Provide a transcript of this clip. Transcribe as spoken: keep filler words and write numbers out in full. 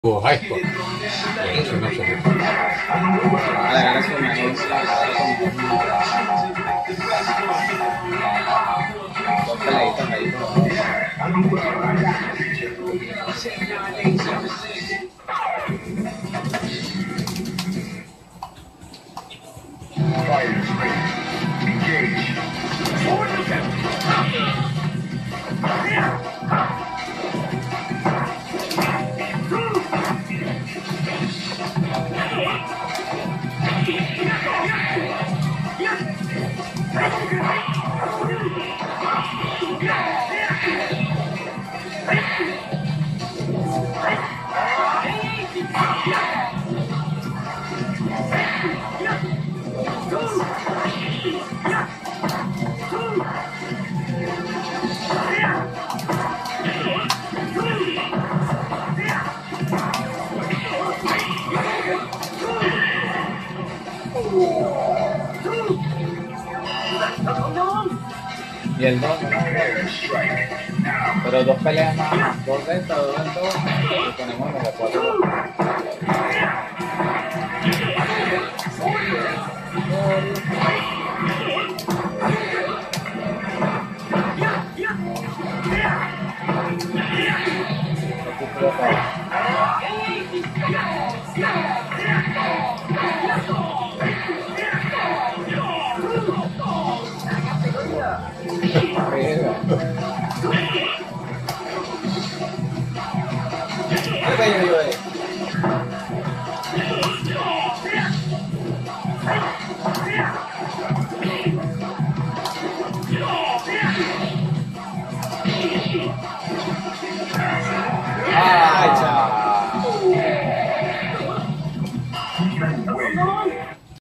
o high score. Buenísimo, excelente. Agarrar su mejor dos peleitas ahí. Fighters ready. Engage. Y el dos, ¿no? Pero dos peleas más, dos de estas, dos de estas, y ponemos los de cuatro.